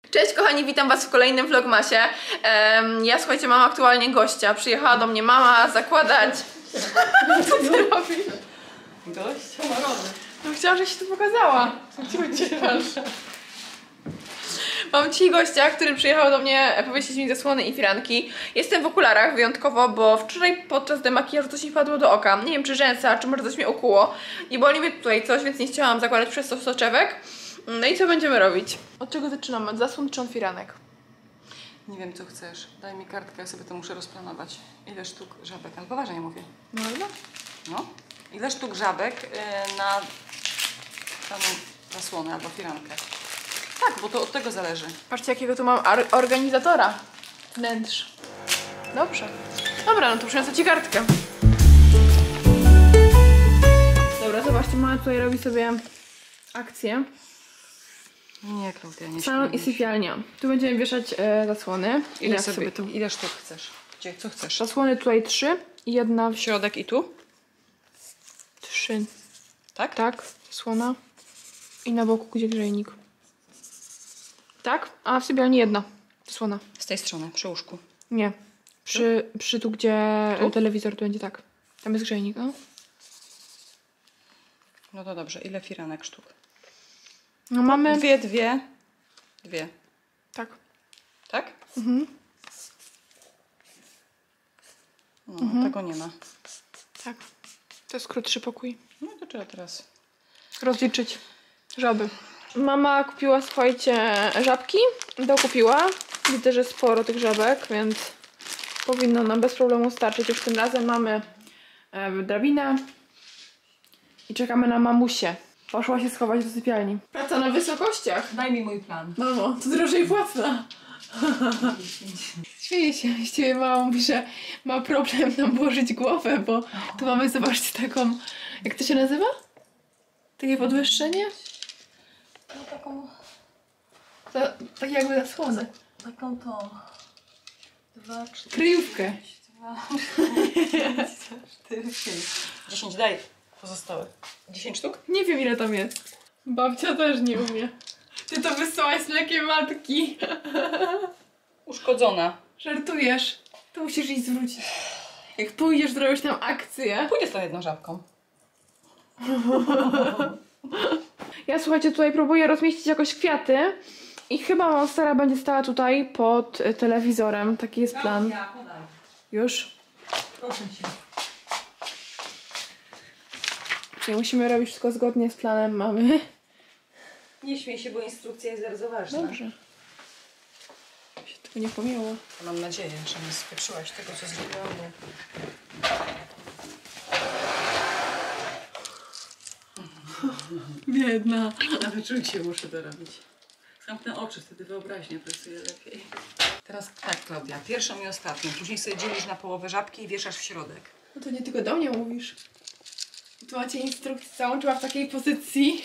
Cześć kochani, witam was w kolejnym vlogmasie. Ja słuchajcie, mam aktualnie gościa. Przyjechała do mnie mama zakładać... Co ty robisz? Gościa narody. No chciałam, żeś tu pokazała. Mam dzisiaj gościa, który przyjechał do mnie powiedzieć mi zasłony i firanki. Jestem w okularach wyjątkowo, bo wczoraj podczas demakijażu coś mi wpadło do oka. Nie wiem, czy rzęsa, czy może coś mnie ukuło. I boli mnie tutaj coś, więc nie chciałam zakładać przez to soczewek. No i co będziemy robić? Od czego zaczynamy? Od zasłon czy od firanek? Nie wiem, co chcesz. Daj mi kartkę, ja sobie to muszę rozplanować. Ile sztuk żabek? Ale poważnie mówię. Można? No. Ile sztuk żabek na daną zasłonę albo firankę? Tak, bo to od tego zależy. Patrzcie, jakiego tu mam organizatora wnętrz. Dobrze. Dobra, no to przyniosę ci kartkę. Dobra, zobaczcie, mama tutaj robi sobie akcję. Nie, Klaudia, nie Salon i sypialnia. Tu będziemy wieszać zasłony. Ile sztuk chcesz? Gdzie, co chcesz? Zasłony tutaj 3 i jedna w Środek i tu? 3. Tak? Tak, zasłona. I na boku, gdzie grzejnik. Tak? A w sypialni jedna zasłona. Z tej strony, przy łóżku. Nie. Przy tu, gdzie telewizor, tu będzie tak. Tam jest grzejnik, no. No to dobrze. Ile firanek sztuk? No mamy... Dwie. Tak. Tak? Mhm. No, tego nie ma. Tak. To jest krótszy pokój. No to trzeba teraz Rozliczyć żaby. Mama kupiła, słuchajcie, żabki. Dokupiła. Widzę, że sporo tych żabek, więc powinno nam bez problemu starczyć. Już tym razem mamy drabinę i czekamy na mamusię. Poszła się schować do sypialni. Praca na wysokościach. Daj mi mój plan. Mamo, to drożej płatna. Śmieję się. Właściwie mama mówi, że ma problem nam włożyć głowę, bo tu mamy, zobaczcie, taką... Jak to się nazywa? Takie podwyższenie? No taką... Tak jakby zasłonę. Taką tą... 2, 4... Kryjówkę. 4, 5. 10, daj pozostałe. 10 sztuk? Nie wiem, ile tam jest. Babcia też nie umie. Ty to wysłałaś z mlekiem matki. Uszkodzona. Żartujesz. To musisz iść zwrócić. Jak pójdziesz, zrobisz tam akcję. Pójdę z tą jedną żabką. Ja, słuchajcie, tutaj próbuję rozmieścić jakoś kwiaty. I chyba Monstera będzie stała tutaj pod telewizorem. Taki jest plan. Już? Proszę cię. Czyli musimy robić wszystko zgodnie z planem mamy. Nie śmiej się, bo instrukcja jest bardzo ważna. Dobrze. Się tego nie pomiało. Mam nadzieję, że nie spieprzyłaś tego, co zrobiłam. Biedna. Na wyczucie muszę to robić. Zamknę oczy, wtedy wyobraźnia pracuje lepiej. Teraz tak, Klaudia, pierwszą i ostatnią. Później sobie dzielisz na połowę żabki i wieszasz w środek. No to nie tylko do mnie mówisz. Tu macie instrukcję całą, trzeba w takiej pozycji.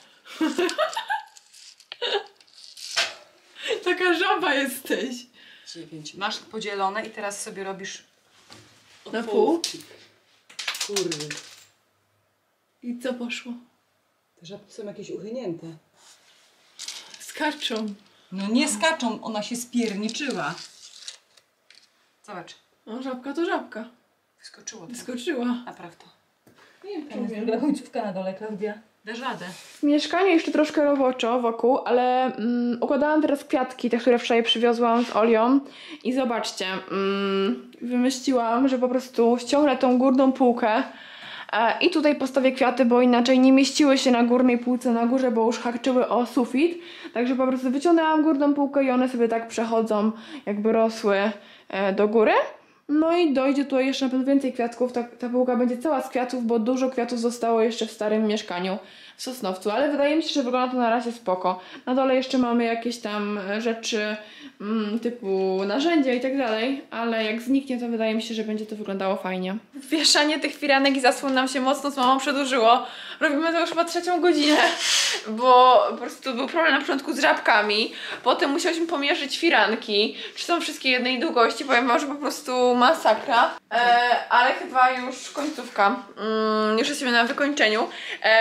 Taka żaba jesteś. 9. Masz podzielone i teraz sobie robisz Na pół. Kurde. I co poszło? Te żabki są jakieś uchynięte. Skaczą. No nie skaczą, ona się spierniczyła. Zobacz. No żabka to żabka. Wyskoczyło. Wyskoczyła. Napraw to. Nie Tam jest druga końcówka na dole, Klaudia. Dasz radę. W mieszkaniu jeszcze troszkę roboczo wokół, ale układałam teraz kwiatki, te, które wczoraj przywiozłam z Olią. I zobaczcie, wymyśliłam, że po prostu ściągnę tą górną półkę i tutaj postawię kwiaty, bo inaczej nie mieściły się na górnej półce na górze, bo już haczyły o sufit. Także po prostu wyciągnęłam górną półkę i one sobie tak przechodzą, jakby rosły do góry. No i dojdzie tutaj jeszcze na pewno więcej kwiatków. Ta półka będzie cała z kwiatów, bo dużo kwiatów zostało jeszcze w starym mieszkaniu w Sosnowcu. Ale wydaje mi się, że wygląda to na razie spoko. Na dole jeszcze mamy jakieś tam rzeczy typu narzędzia i tak dalej. Ale jak zniknie, to wydaje mi się, że będzie to wyglądało fajnie. Wieszanie tych firanek i zasłon nam się mocno z mamą przedłużyło. Robimy to już chyba 3. godzinę, bo po prostu był problem na początku z żabkami. Potem musieliśmy pomierzyć firanki, czy są wszystkie jednej długości. Powiem wam, że po prostu masakra. Ale chyba już końcówka. Już jesteśmy na wykończeniu.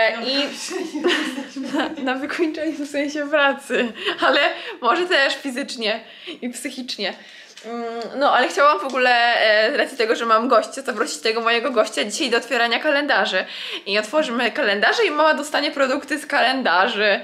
Na wykończeniu w sensie pracy, ale może też fizycznie i psychicznie. No, ale chciałam w ogóle, z racji tego, że mam gościa, zaprosić tego mojego gościa dzisiaj do otwierania kalendarzy. I otworzymy kalendarze i mama dostanie produkty z kalendarzy.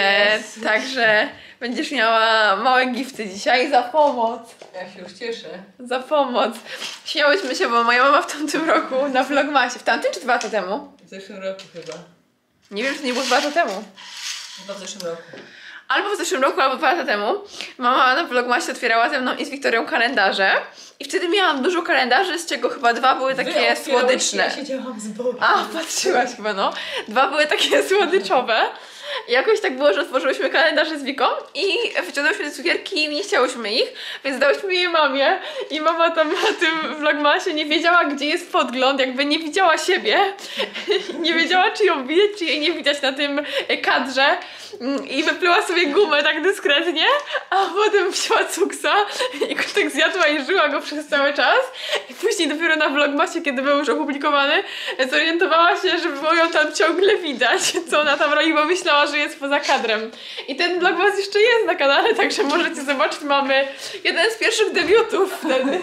Także będziesz miała małe gifty dzisiaj za pomoc. Ja się już cieszę. Za pomoc. Śmiałyśmy się, bo moja mama w tamtym roku na vlogmasie. W tamtym czy 2 lata temu? W zeszłym roku chyba. Nie wiem, czy nie było 2 lata temu. Chyba w zeszłym roku. Albo w zeszłym roku, albo 2 lata temu mama na vlogmasie otwierała ze mną i z Wiktorią kalendarze i wtedy miałam dużo kalendarzy, z czego chyba 2 były takie słodyczne. Ja siedziałam z boku. A, patrzyłaś chyba, no. 2 były takie słodyczowe. I jakoś tak było, że otworzyłyśmy kalendarze z Wiką i wyciągnęłyśmy te cukierki i nie chciałyśmy ich, więc dałyśmy je mamie i mama tam na tym vlogmasie nie wiedziała, gdzie jest podgląd, jakby nie widziała siebie. Nie wiedziała, czy ją widać, czy jej nie widać na tym kadrze i wypluła sobie gumę tak dyskretnie, a potem wzięła cuksa i tak zjadła i żyła go przez cały czas i później dopiero na vlogmasie, kiedy był już opublikowany, zorientowała się, że było ją tam ciągle widać, co ona tam robi, bo myślała, że jest poza kadrem. I ten vlogmas jeszcze jest na kanale, także możecie zobaczyć, mamy jeden z pierwszych debiutów wtedy.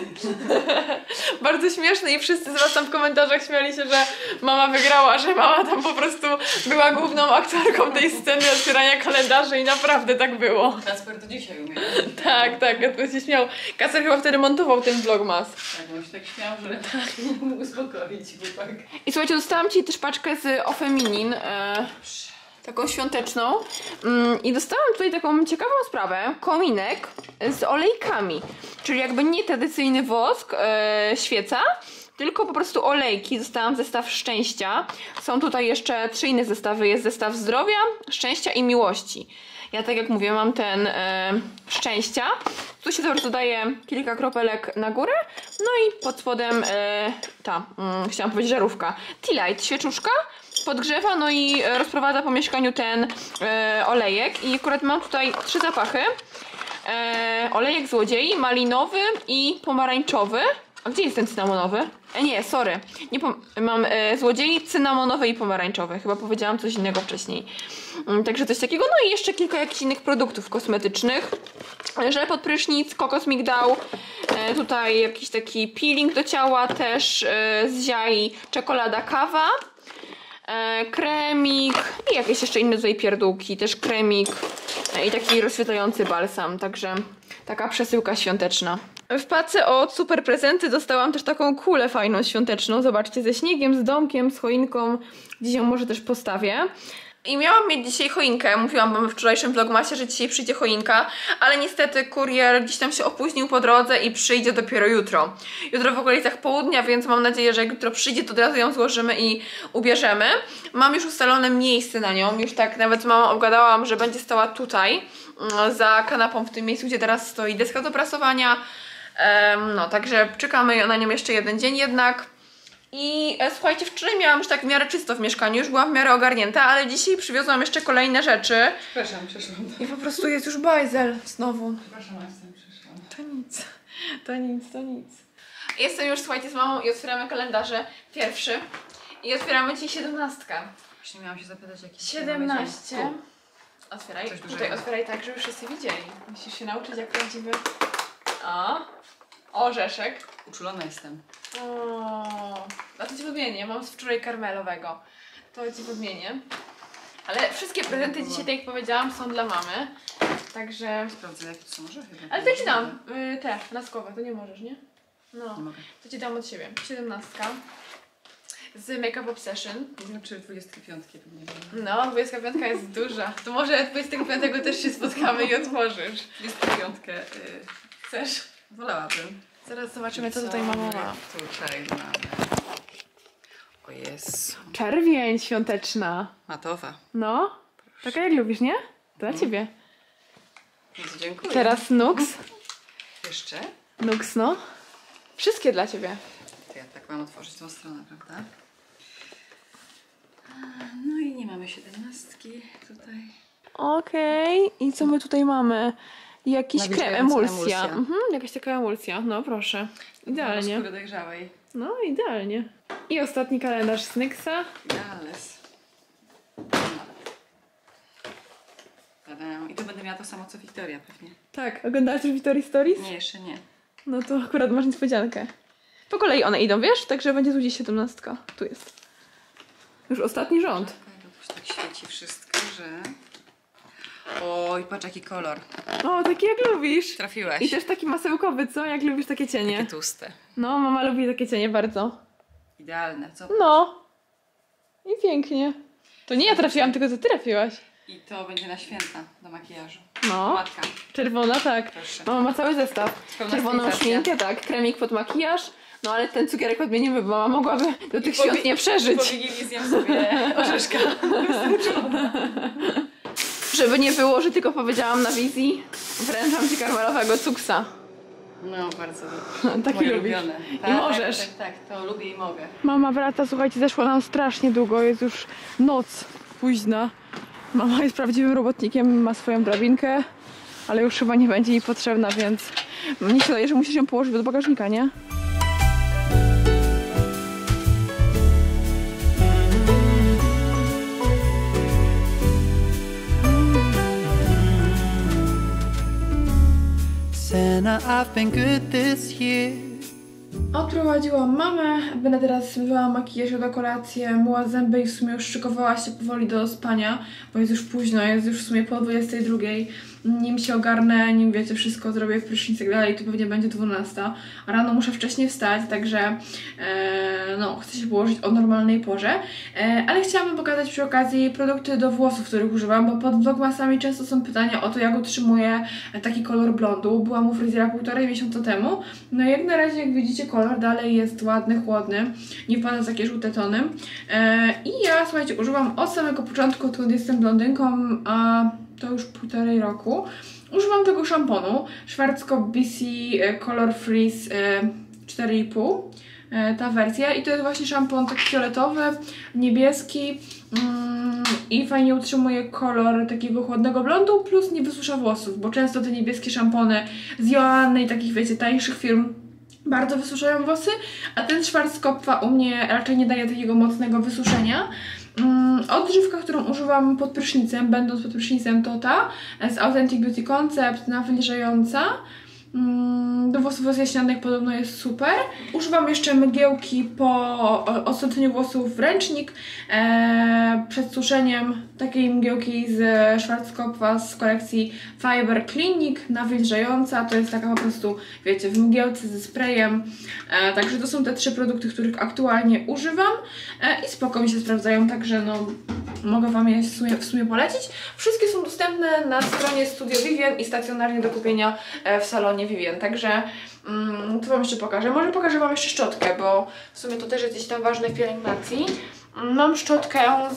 Bardzo śmieszny i wszyscy z was tam w komentarzach śmiali się, że mama wygrała, że mama tam po prostu była główną aktorką tej sceny otwierania kalendarzy i naprawdę tak było. Kacper do dzisiaj umie. Tak, Kacper się śmiał. Kacper chyba wtedy montował ten vlogmas. Tak, on się tak śmiał, że nie mógł uspokoić chłopak. I słuchajcie, dostałam ci też paczkę z Ofeminin. Taką świąteczną. I dostałam tutaj taką ciekawą sprawę. Kominek z olejkami. Czyli jakby nie tradycyjny wosk, świeca, tylko po prostu olejki. Dostałam zestaw szczęścia. Są tutaj jeszcze 3 inne zestawy. Jest zestaw zdrowia, szczęścia i miłości. Ja tak jak mówię, mam ten szczęścia. Tu się po prostu daje kilka kropelek na górę. No i pod spodem chciałam powiedzieć żarówka. Tea Light, świeczuszka. Podgrzewa, no i rozprowadza po mieszkaniu ten olejek. I akurat mam tutaj 3 zapachy. Olejek złodziei, malinowy i pomarańczowy. A gdzie jest ten cynamonowy? Nie, sorry. Mam złodziei, cynamonowy i pomarańczowy. Chyba powiedziałam coś innego wcześniej. Także coś takiego. No i jeszcze kilka jakichś innych produktów kosmetycznych. Żel pod prysznic, kokos migdał. Tutaj jakiś taki peeling do ciała też z ziai, czekolada, kawa. Kremik i jakieś jeszcze inne tutaj pierdółki, też kremik i taki rozświetlający balsam, także taka przesyłka świąteczna. W pace od super prezenty dostałam też taką kulę fajną świąteczną, zobaczcie, ze śniegiem, z domkiem, z choinką, gdzieś ją może też postawię. I miałam mieć dzisiaj choinkę, mówiłam wam we wczorajszym vlogmasie, że dzisiaj przyjdzie choinka, ale niestety kurier gdzieś tam się opóźnił po drodze i przyjdzie dopiero jutro. Jutro w okolicach południa, więc mam nadzieję, że jak jutro przyjdzie, to od razu ją złożymy i ubierzemy. Mam już ustalone miejsce na nią, już tak nawet z mamą obgadałam, że będzie stała tutaj, za kanapą w tym miejscu, gdzie teraz stoi deska do prasowania. No, także czekamy na nią jeszcze jeden dzień jednak. I słuchajcie, wczoraj miałam już tak w miarę czysto w mieszkaniu, już byłam w miarę ogarnięta, ale dzisiaj przywiozłam jeszcze kolejne rzeczy. Przepraszam, przeszłam. I po prostu jest już bajzel znowu. Przepraszam, jestem przeszłam. To nic. Jestem już, słuchajcie, z mamą i otwieramy kalendarze pierwszy. I otwieramy dzisiaj 17. Właśnie miałam się zapytać, jakie 17. Otwieraj, Coś tutaj dużego. otwieraj tak, żeby wszyscy widzieli. Musisz się nauczyć jak prawdziwy... Orzeszek. Uczulona jestem. A to ci podmienię, mam z wczoraj karmelowego. To ci podmienię. Ale wszystkie prezenty dzisiaj, tak jak powiedziałam, są dla mamy. Także... Sprawdzę, jakie to są orzechy. Ale to ci dam. Te, laskowe, to nie możesz, nie? No. Nie mogę. To ci dam od siebie. 17. Z Makeup Obsession. Nie wiem, czy 25 to nie wiem. No, 25 jest duża. To może 25 też się spotkamy i otworzysz. 25 Chcesz? wolałabym. Zaraz zobaczymy, co tutaj mama ma. Tutaj mamy. O Jezu. Czerwień świąteczna. Matowa. No, taka jak lubisz, nie? To dla ciebie. Bardzo dziękuję. Teraz Nux. Jeszcze? Nux, no. Wszystkie dla ciebie. To ja tak mam otworzyć tą stronę, prawda? No i nie mamy 17 tutaj. Okej. I co my tutaj mamy? Jakiś krem, Nawilżająca emulsja. emulsja. Jakaś taka emulsja. No proszę. Idealnie. Do skóry dojrzałej. No, idealnie. I ostatni kalendarz Snyxa. Idealny. I to będę miała to samo co Wiktoria pewnie. Tak, oglądałaś już Victoria Stories? Nie, jeszcze nie. No to akurat masz niespodziankę. Po kolei one idą, wiesz? Także będzie tu gdzieś 17. Tu jest. Już ostatni rząd. Już tak świeci wszystko, że... Oj, patrz jaki kolor. O, taki jak lubisz. Trafiłaś. I też taki masełkowy, co? Jak lubisz takie cienie. Takie tłuste. No, mama lubi takie cienie bardzo. Idealne, co? No. I pięknie. To nie ja trafiłam, tylko to ty trafiłaś. I to będzie na święta do makijażu. No. Matka. Czerwona, tak. Proszę. Mama ma cały zestaw. Pełna Czerwoną stylizacja. szminkę, tak. Kremik pod makijaż. No ale ten cukierek odmienimy, bo mama mogłaby do tych świąt nie przeżyć. Po Wigilii zjem sobie orzeszka. Żeby nie było, że tylko powiedziałam na wizji, wręczam ci karmelowego cuksa. No, bardzo dobrze. Taki Moje lubisz. ulubione. I możesz. Tak, to lubię i mogę. Mama wraca, słuchajcie, zeszło nam strasznie długo, jest już noc późna. Mama jest prawdziwym robotnikiem, ma swoją drabinkę, ale już chyba nie będzie jej potrzebna, więc mnie się wydaje, że musisz ją położyć do bagażnika, nie? Santa, I've been good this year. Odprowadziłam mamę, będę teraz zmywała makijaż do kolacji, myła zęby i w sumie już szykowała się powoli do spania, bo jest już późno, jest już w sumie po 22. Nim się ogarnę, nim wiecie, wszystko zrobię w prysznic i tak dalej, to pewnie będzie 12. A rano muszę wcześniej wstać, także no, chcę się położyć o normalnej porze. Ale chciałabym pokazać przy okazji produkty do włosów, których używam, bo pod vlogmasami często są pytania o to, jak utrzymuję taki kolor blondu. Byłam u fryzjera 1,5 miesiąca temu. No i jak na razie, jak widzicie, kolor dalej jest ładny, chłodny, nie wpada w takie żółte tony. I ja, słuchajcie, używam od samego początku, odkąd jestem blondynką, a to już 1,5 roku. Używam tego szamponu Schwarzkopf BC Color Freeze 4,5. Ta wersja i to jest właśnie szampon taki fioletowy, niebieski i fajnie utrzymuje kolor takiego chłodnego blondu, plus nie wysusza włosów, bo często te niebieskie szampony z Joanny i takich, wiecie, tańszych firm bardzo wysuszają włosy, a ten Schwarzkopfa u mnie raczej nie daje takiego mocnego wysuszenia. Odżywka, którą używam pod prysznicem, będąc pod prysznicem, to ta z Authentic Beauty Concept, nawilżająca. Do włosów rozjaśnionych podobno jest super. Używam jeszcze mgiełki po odsądzeniu włosów w ręcznik przed suszeniem, takiej mgiełki z Schwarzkopfa z kolekcji Fiber Clinic, nawilżająca, to jest taka po prostu, wiecie, w mgiełce ze sprayem. Także to są te 3 produkty, których aktualnie używam i spoko mi się sprawdzają, także no mogę Wam je w sumie polecić. Wszystkie są dostępne na stronie Studio Vivien i stacjonarnie do kupienia w salonie Vivien, także to Wam jeszcze pokażę. Może pokażę Wam jeszcze szczotkę, bo w sumie to też jest gdzieś tam ważne w pielęgnacji. Mam szczotkę z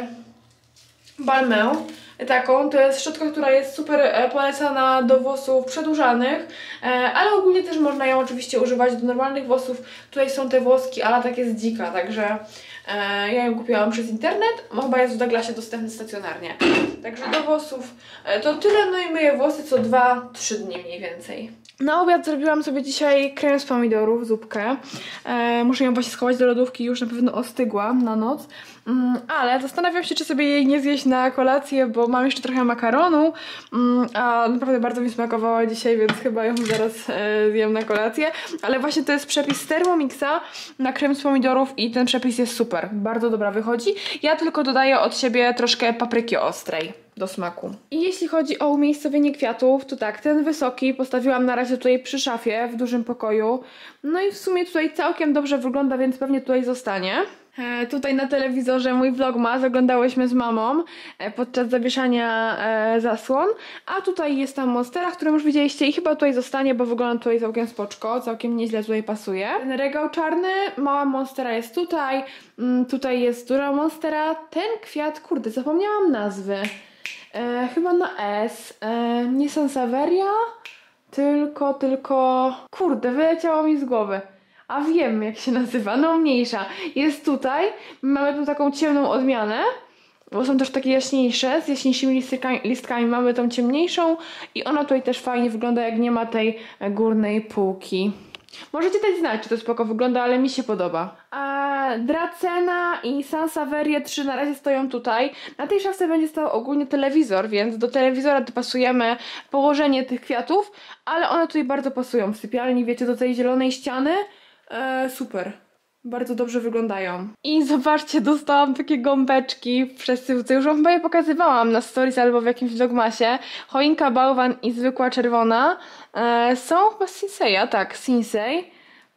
Balmain, taką, to jest szczotka, która jest super polecana do włosów przedłużanych, ale ogólnie też można ją oczywiście używać do normalnych włosów. Tutaj są te włoski, ale tak jest dzika, także ja ją kupiłam przez internet, chyba jest w Douglasie dostępny stacjonarnie. Także do włosów to tyle, no i myję włosy co 2-3 dni mniej więcej. Na obiad zrobiłam sobie dzisiaj krem z pomidorów, zupkę. Muszę ją właśnie schować do lodówki, już na pewno ostygła na noc. Ale zastanawiam się, czy sobie jej nie zjeść na kolację, bo mam jeszcze trochę makaronu, a naprawdę bardzo mi smakowała dzisiaj, więc chyba ją zaraz zjem na kolację. Ale właśnie to jest przepis z Thermomixa na krem z pomidorów i ten przepis jest super, bardzo dobra wychodzi. Ja tylko dodaję od siebie troszkę papryki ostrej do smaku. I jeśli chodzi o umiejscowienie kwiatów, to tak, ten wysoki postawiłam na razie tutaj przy szafie w dużym pokoju. No i w sumie tutaj całkiem dobrze wygląda, więc pewnie tutaj zostanie. Tutaj na telewizorze mój vlogmas oglądałyśmy z mamą podczas zawieszania zasłon, a tutaj jest tam monstera, którą już widzieliście i chyba tutaj zostanie, bo wygląda tutaj całkiem spoczko, całkiem nieźle tutaj pasuje. Ten regał czarny, mała monstera jest tutaj, tutaj jest duża monstera, ten kwiat, kurde, zapomniałam nazwy, chyba na S, nie Sansevieria, tylko, kurde, wyleciało mi z głowy. A wiem, jak się nazywa, no mniejsza. Jest tutaj, mamy tu taką ciemną odmianę, bo są też takie jaśniejsze, z jaśniejszymi listkami mamy tą ciemniejszą i ona tutaj też fajnie wygląda, jak nie ma tej górnej półki. Możecie dać znać, czy to spoko wygląda, ale mi się podoba. A Dracena i Sansevieria 3 na razie stoją tutaj. Na tej szafce będzie stał ogólnie telewizor, więc do telewizora dopasujemy położenie tych kwiatów, ale one tutaj bardzo pasują w sypialni, wiecie, do tej zielonej ściany. Super. Bardzo dobrze wyglądają. I zobaczcie, dostałam takie gąbeczki przez tyłce. Już wam chyba je pokazywałam na stories albo w jakimś vlogmasie. Choinka, bałwan i zwykła czerwona. Są chyba z Sinseya, tak, Sinsei.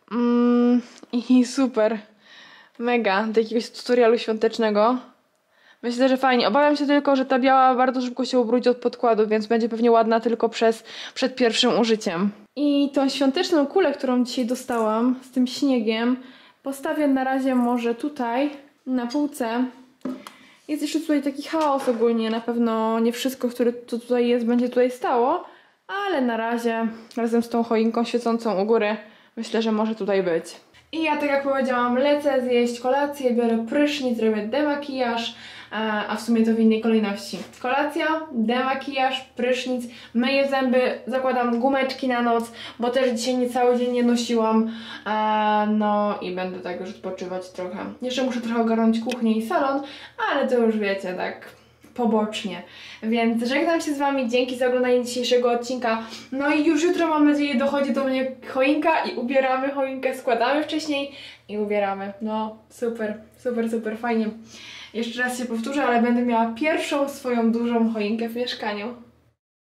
I super. Mega, do jakiegoś tutorialu świątecznego. Myślę, że fajnie. Obawiam się tylko, że ta biała bardzo szybko się ubrudzi od podkładu, więc będzie pewnie ładna tylko przed pierwszym użyciem. I tą świąteczną kulę, którą dzisiaj dostałam z tym śniegiem, postawię na razie może tutaj, na półce. Jest jeszcze tutaj taki chaos ogólnie, na pewno nie wszystko, które tutaj jest, będzie tutaj stało, ale na razie razem z tą choinką świecącą u góry myślę, że może tutaj być. I ja, tak jak powiedziałam, lecę zjeść kolację, biorę prysznic, zrobię demakijaż, a w sumie to w innej kolejności. Kolacja, demakijaż, prysznic, myję zęby, zakładam gumeczki na noc, bo też dzisiaj nie cały dzień nie nosiłam. No i będę tak już odpoczywać trochę. Jeszcze muszę trochę ogarnąć kuchnię i salon, ale to już wiecie, tak pobocznie. Więc żegnam się z wami, dzięki za oglądanie dzisiejszego odcinka. No i już jutro, mam nadzieję, dochodzi do mnie choinka i ubieramy choinkę, składamy wcześniej i ubieramy. No super, super, super, fajnie. Jeszcze raz się powtórzę, ale będę miała pierwszą swoją dużą choinkę w mieszkaniu.